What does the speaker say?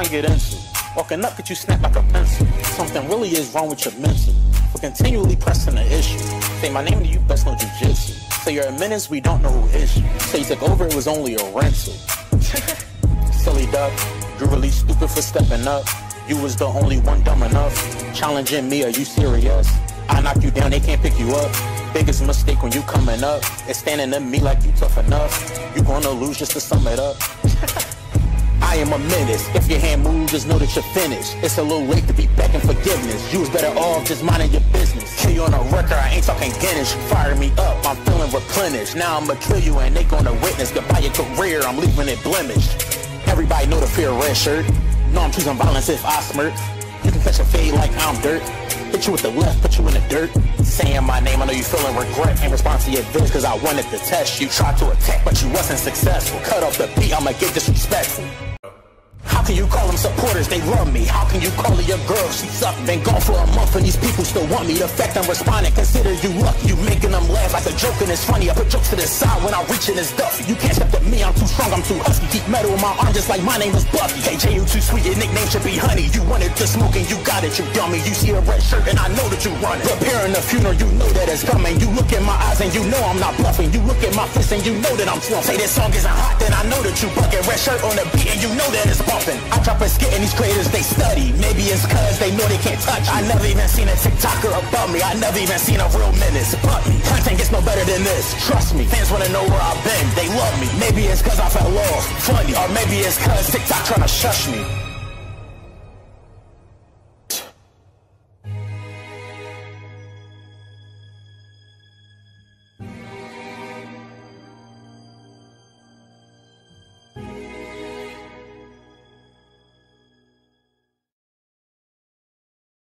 get into. Walking up, get you snapped like a pencil. Something really is wrong with your mental. For continually pressing the issue. Say my name to you, best know jujitsu. Say you're a menace, we don't know who is you. Say you took over, it was only a rental. Silly duck, you really stupid for stepping up. You was the only one dumb enough. Challenging me, are you serious? I knock you down, they can't pick you up. Biggest mistake when you coming up is standing to me like you tough enough. You gonna lose just to sum it up. I am a menace. If your hand moves, just know that you're finished. It's a little late to be begging forgiveness. You was better off just minding your business. Kill you on a record, I ain't talking Guinness. You fired me up, I'm feeling replenished. Now I'ma kill you and they gonna witness. Goodbye your career, I'm leaving it blemished. Everybody know the fear of red shirt. Know I'm choosing violence if I smirk. You can catch a fade like I'm dirt. Hit you with the left, put you in the dirt. Saying my name, I know you feeling regret. Ain't respond to your vids cause I wanted to test you. Tried to attack but you wasn't successful. Cut off the beat, I'ma get disrespectful. How can you call them supporters? They love me. How can you call her your girl? She sucked. Been gone for a month and these people still want me. The fact I'm responding, consider you lucky. You making them laugh like a joke and it's funny. I put jokes to the side when I reach in this duffy. You can't step to me, I'm too strong, I'm too husky. Keep metal in my arm just like my name is Bucky. KJ, you too sweet, your nickname should be Honey. You wanted to smoke and you got it, you dummy. You see a red shirt and I know that you run it. Preparing the funeral, you know that it's coming. You look in my eyes and you know I'm not bluffing. You look at my fist and you know that I'm slumping. Say this song isn't hot, then I know that you bucket. Red shirt on the beat and you know that it's bumping. I drop a skit and these creators, they study. Maybe it's cause they know they can't touch me. I never even seen a TikToker above me. I never even seen a real menace but me. Content gets no better than this, trust me. Fans wanna know where I've been, they love me. Maybe it's cause I fell off, funny. Or maybe it's cause TikTok tryna shush me.